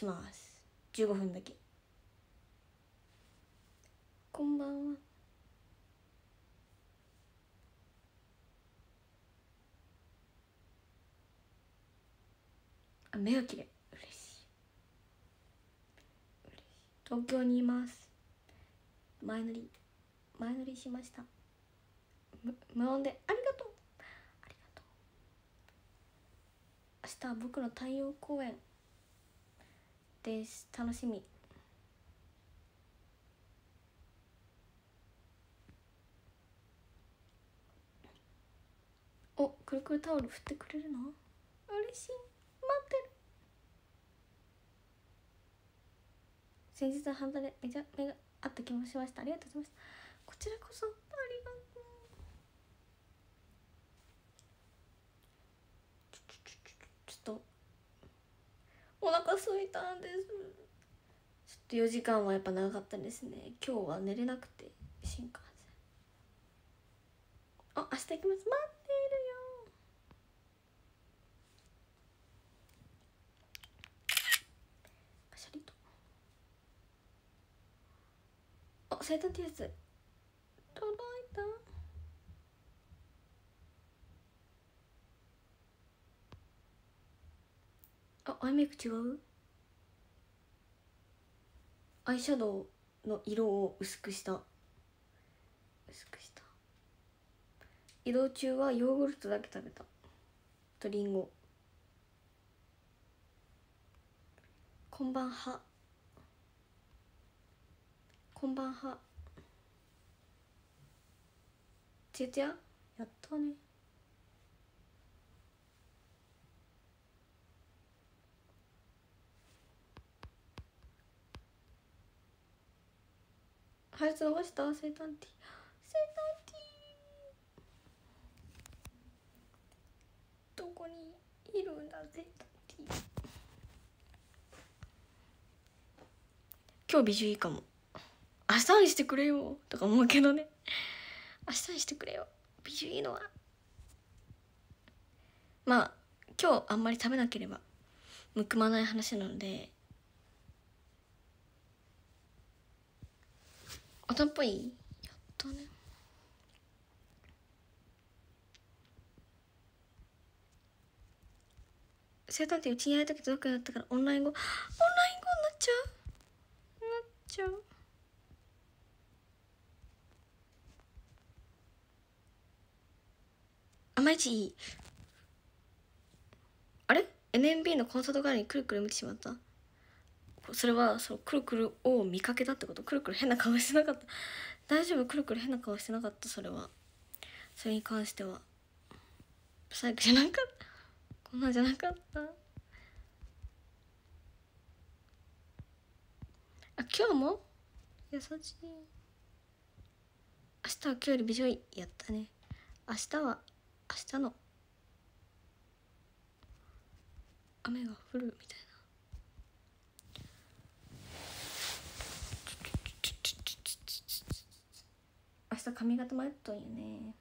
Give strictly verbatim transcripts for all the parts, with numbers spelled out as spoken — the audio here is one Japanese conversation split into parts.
します。じゅうごふんだけ。こんばんは。あ、目が綺麗。嬉しい。嬉しい。東京にいます。前乗り前乗りしました。む無音でありがとう。ありがとう。明日は僕の太陽公演です。楽しみ。お、くるくるタオル振ってくれるの嬉しい。待ってる。先日は半端でめちゃ目が合った気もしました。ありがとうございます。こちらこそありがとう。ちょちょちょちょちょっとお腹空いたんです。ちょっとよじかんはやっぱ長かったですね。今日は寝れなくて、新幹線。あ、明日行きます。待っているよ。シャリと。あ、生誕ってやつ届いた。あ、アイメイク違う？アイシャドウの色を薄くした薄くした移動中はヨーグルトだけ食べたとリンゴ。こんばんは。こんばんは。つやつややったね。早く伸ばした生誕ティー。生誕ティーどこにいるんだ生誕ティー。今日美女いいかも。明日にしてくれよとか思うけどね。明日にしてくれよ美女いいのは。まあ今日あんまり食べなければむくまない話なので。おたんぽいいやったね。生誕ってうちにやりたくてどっかになったからオンライン語オンライン語になっちゃうなっちゃう。あまいちいい。あれ エヌエムビー のコンサート帰りにくるくる見てしまった。それはそのくるくるを見かけたってこと？くるくる変な顔してなかった？大丈夫？くるくる変な顔してなかった？それはそれに関しては最悪じゃなかった。こんなんじゃなかった。あ、今日も優しい。明日は今日より美女いやったね。明日は明日の雨が降るみたいな。明日髪型迷っとんよね。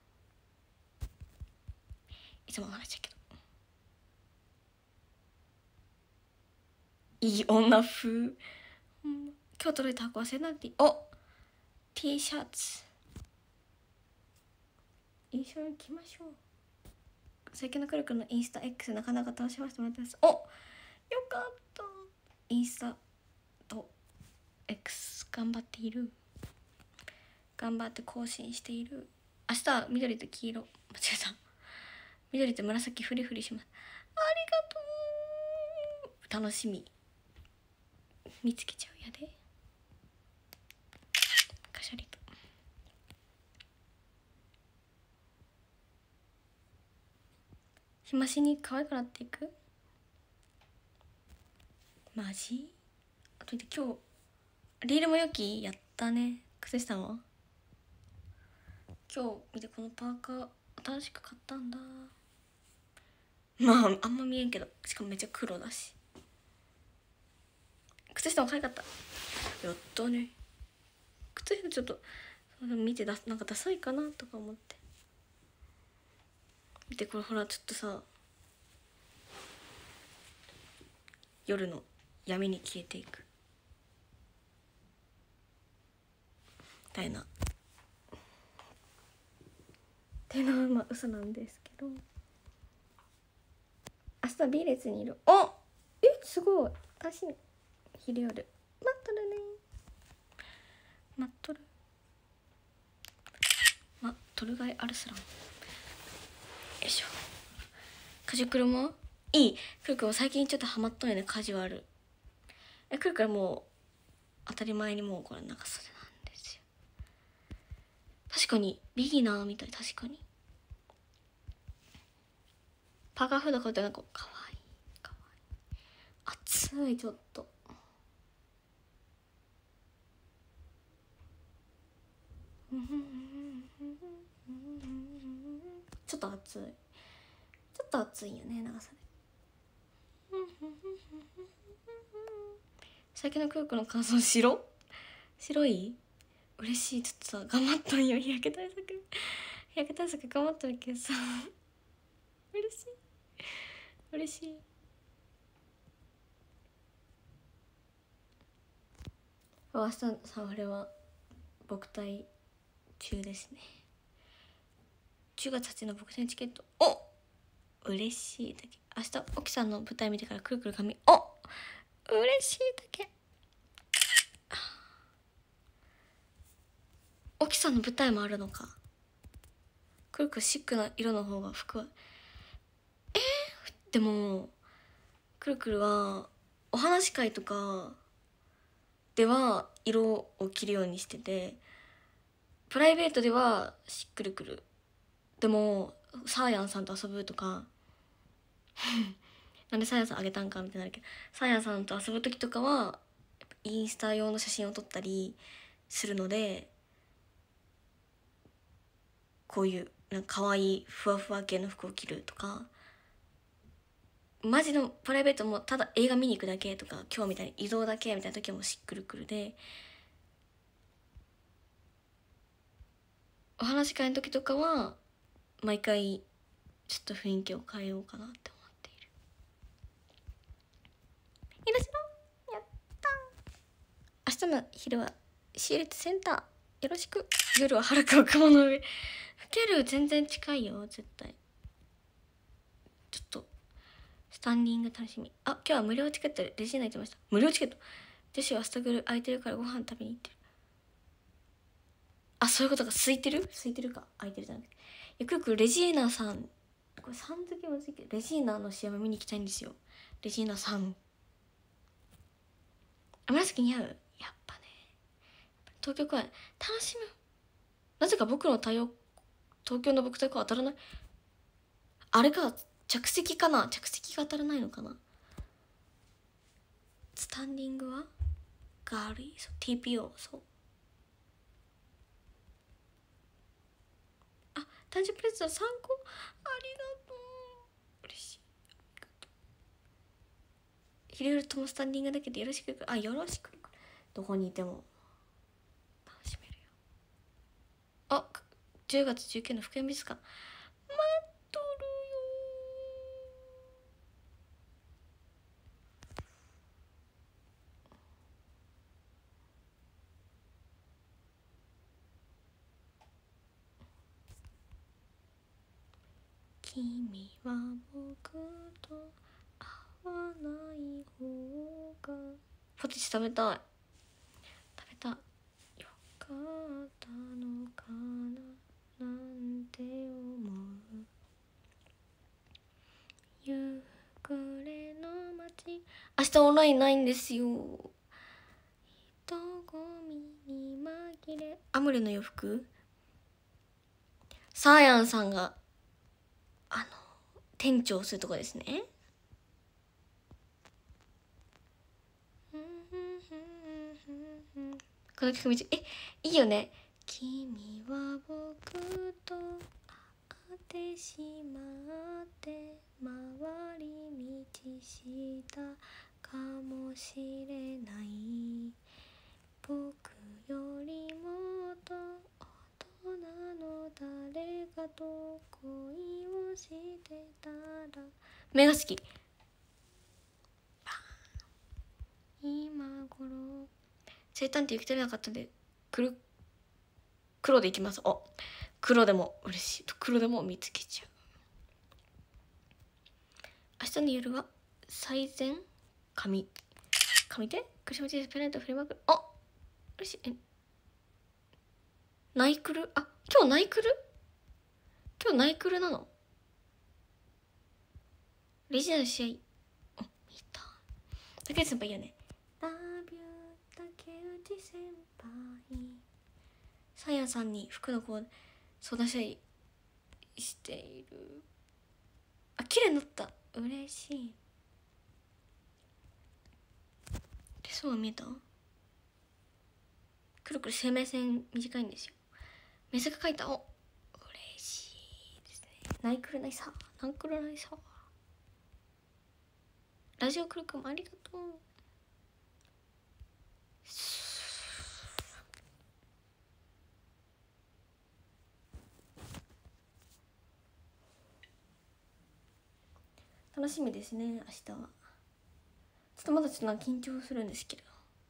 いつもの話だけどいい女風、うん、今日届いた箱はセナティ。お T シャツ一緒に着ましょう。最近のくるくるのインスタ X なかなか楽しませてもらってます。お、よかった。インスタと X 頑張っている。頑張って更新している。明日は緑と黄色、間違えた。緑と紫フリフリします。ありがとう。楽しみ。見つけちゃうやで。カシャリと。日増しに可愛くなっていく。マジ？あとで今日リールも良きやったね。靴下は今日見て、このパーカー新しく買ったんだ。まああんま見えんけど、しかもめっちゃ黒だし。靴下も可愛かった。やったね。靴下ちょっと見てだ、なんかダサいかなとか思って。見てこれほら、ちょっとさ夜の闇に消えていくみたいなっていうのはまあ嘘なんですけど、明日 B 列にいる。あえすごい。私昼夜待っとるね。待っとる待っとるがいアルスラン。よいしょ。カジュクルもいい。クルクルも最近ちょっとハマっとんよね、カジュアル。えクルクルもう当たり前にもうこれ長袖なんですよ。確かにビギナーみたい。確かにパーカーフード買ってなんかかわいいかわいい。暑い。ちょっとちょっと暑い。ちょっと暑いよね長袖。最近のクルクの感想白白い。嬉しい。ちょっとさ頑張ったんよ。日焼け対策日焼け対策頑張ったんけどさ嬉しい嬉しい。明日さあれは僕対中ですね。じゅうがつはつの僕対チケット。お嬉しいだけ。明日沖さんの舞台見てからくるくる髪。お嬉しいだけ。沖さんの舞台もあるのか。くるくるシックな色の方が服はえー、でもくるくるはお話し会とかでは色を着るようにしてて、プライベートではしっくるくる。でもサーヤンさんと遊ぶとかなんでサーヤンさんあげたんかみたいになるけど、サーヤンさんと遊ぶ時とかはインスタ用の写真を撮ったりするので、こういうなんか可愛いふわふわ系の服を着るとか、マジのプライベートもただ映画見に行くだけとか、今日みたいに移動だけみたいな時はもうしっくるくるで、お話し会の時とかは毎回ちょっと雰囲気を変えようかなって思っている。いらっしゃい。やった明日の昼は私立センターよろしく。夜ははるかは雲の上。吹ける。全然近いよ絶対。ちょっとスタンディング楽しみ。あ今日は無料チケットでレジーナ行ってました。無料チケット。女子はスタグル空いてるからご飯食べに行ってる。あそういうことか。空いてる空いてるか空いてるじゃなくて、いやくるくるレジーナさん、これさん付けも付けレジーナの試合も見に行きたいんですよ。レジーナさん紫似合う。やっぱね東京公演楽しむ。なぜか僕の対応東京の僕対抗当たらない。あれか着席かな。着席が当たらないのかな。スタンディングはガーリー。そう ティーピーオー。 そうあ誕生日プレゼントさんこありがとう。嬉しい。昼夜ともスタンディングだけでよろしく。あよろしく。どこにいても楽しめるよ。あじゅうがつじゅうくにちの福山美術館待っとるよ。君は僕と会わない方が。ポテチ食べたい食べたい。よかったのかななんて思う。夕暮れの街。明日オンラインないんですよ。人混みに紛れ。アムレの洋服。サーヤンさんがあの店長するとこですね。この曲見てえいいよね。君は僕と会ってしまって回り道したかもしれない。僕よりもっと大人の誰かと恋をしてたら。目が好き。 生誕って行き足りなかったんで黒黒でいきます。あ、黒でも嬉しい。黒でも見つけちゃう。明日の夜は最善紙紙でクリスマスペレント振りまくる。あ、嬉しい。え、ナイクル、あ、今日ナイクル今日ナイクルなの。レジナル試合、あ、見た。竹内先輩いいよね。ラビュー竹内先輩。さやさんに服の子を相談したりしている。あ、綺麗になった。嬉しい。手相が見えた。くるくる生命線短いんですよ。メスが描いた。お、嬉しいですね。ナイクルナイサー、ナイクルナイサー。ラジオクルくんもありがとう。楽しみですね、明日は。ちょっとまだちょっとなんか緊張するんですけど。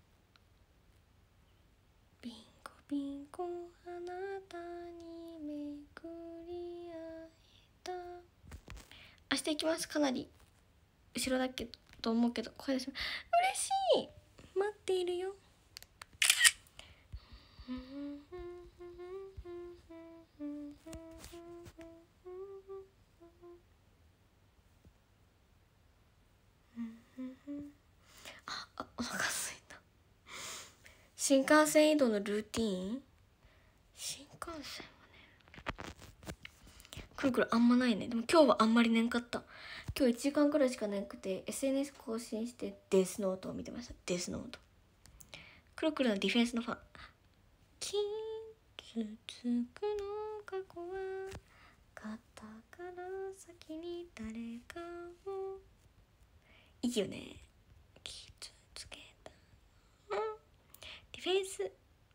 ビンコビンコあなたにめくり会えた。明日行きます。かなり後ろだけと思うけど声出します。嬉しい。待っているよ。あ、あ、お腹すいた。新幹線移動のルーティーン。新幹線はね、くるくるあんまないね。でも今日はあんまり寝んかった。今日いちじかんくらいしか寝なくて エスエヌエス 更新してデスノートを見てました。デスノート。くるくるのディフェンスのファン。傷つくの過去は肩から先に誰かを。いいよね。傷つけた、うん、ディフェンス。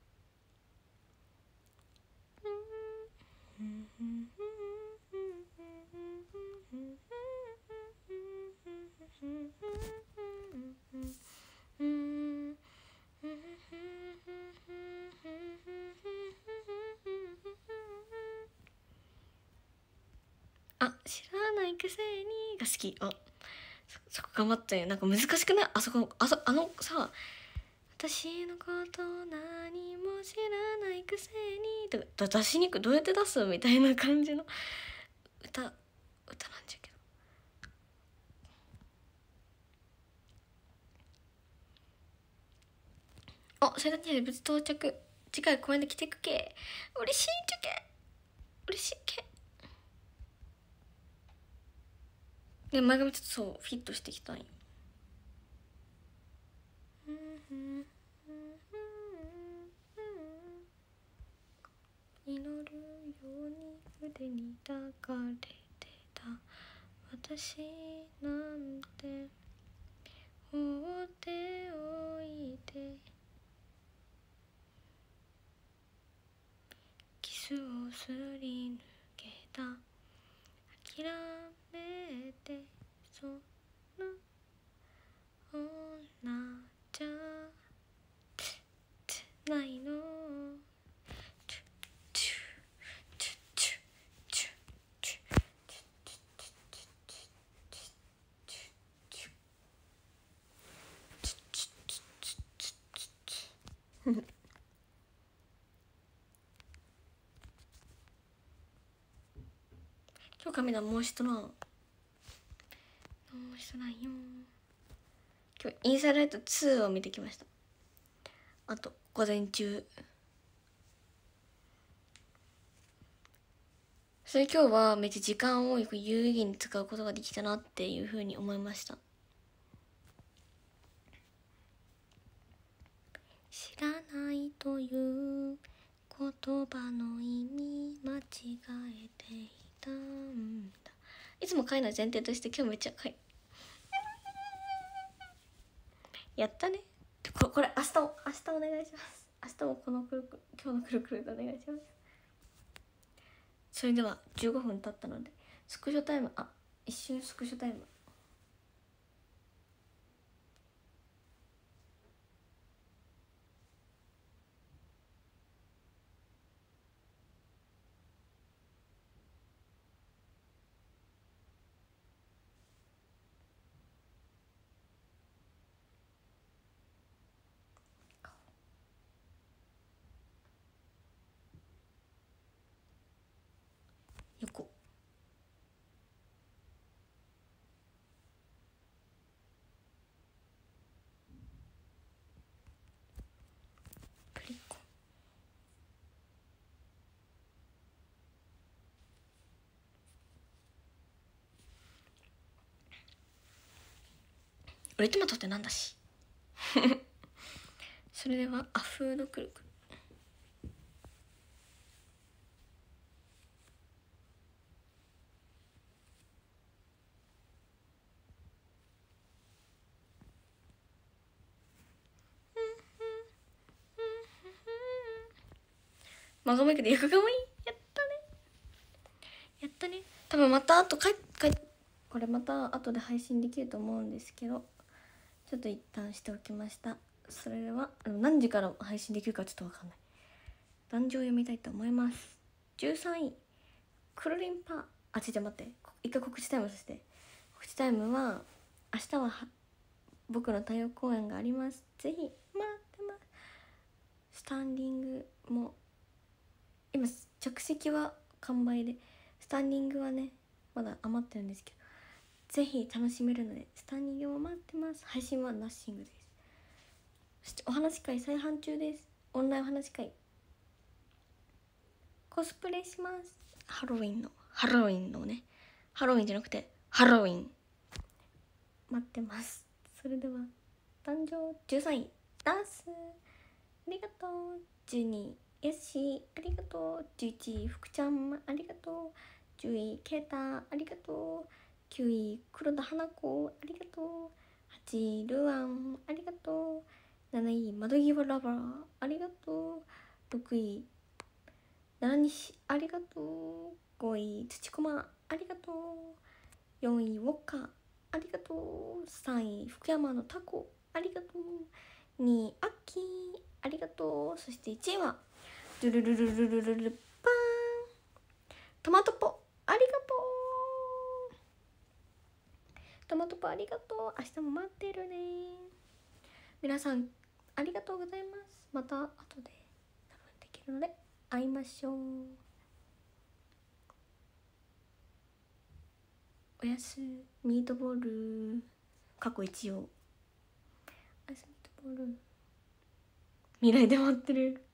あ、知らないくせにが好き。あ、そ, そこ頑張ったよ。なんか難しくない？あそこ、あそあのさ、私のこと何も知らないくせにとか出しにくい、どうやって出すみたいな感じの歌歌なんじゃけど。あ、それだけで無事到着。次回公園で来てくけ。嬉しいちゃけ。嬉しいけ。で前髪ちょっとそうフィットしてきたんよ。祈るように腕に抱かれてた私なんて放っておいて、キスをすり抜けた諦めてそんな女じゃないの。今日髪だもうしとらんもうしとらんよ。今日インサイドライトツーを見てきました。あと午前中。それ今日はめっちゃ時間を有意義に使うことができたなっていうふうに思いました。知らないという言葉の意味間違えていたんだ。いつも買いの前提として今日めっちゃ買いやったね。ここれ明日も明日お願いします。明日もこのくるくる今日のくるくるでお願いします。それではじゅうごふん経ったのでスクショタイム。あ、一瞬スクショタイム。 俺トマトってなんだしそれではアフードくるくるマガマイクでよくかわいい。やったねやったね。多分またあとかかこれまた後で配信できると思うんですけど、ちょっと一旦しておきました。それではあの何時から配信できるかちょっと分かんない。壇上を読みたいと思います。じゅうさんいクルリンパー、あちょっと待って、一回告知タイムさせて。告知タイムは明日はは僕の太陽公演があります。ぜひ待ってます。スタンディングも今着席は完売で、スタンディングはねまだ余ってるんですけど、ぜひ楽しめるのでスタンディングも待ってます。配信はナッシングです。そしてお話し会再販中です。オンラインお話し会、コスプレします。ハロウィンのハロウィンのねハロウィンじゃなくてハロウィン待ってます。それでは誕生じゅうさんいダンスありがとう。じゅうにいよしありがとう。じゅういち福ちゃんありがとう。じゅういケイタありがとう。きゅうい黒田花子ありがとう。はちいルアンありがとう。なない窓際ラバーありがとう。ろくい七西ありがとう。ごい土駒ありがとう。よんいウォッカありがとう。さんい福山のタコありがとう。にいアッキーありがとう。そしていちいはルルルルルルルルパーントマトポありがとう。トマトポありがとう。明日も待ってるね。皆さんありがとうございます。また後で多分できるので会いましょう。おやすミートボール過去一応おやすミートボール未来で待ってる。